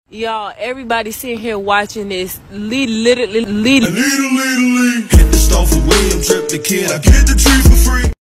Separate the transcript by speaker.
Speaker 1: Y'all, everybody sitting here watching this. Literally.
Speaker 2: Hit the store for William, trip the kid. I get the tree for free.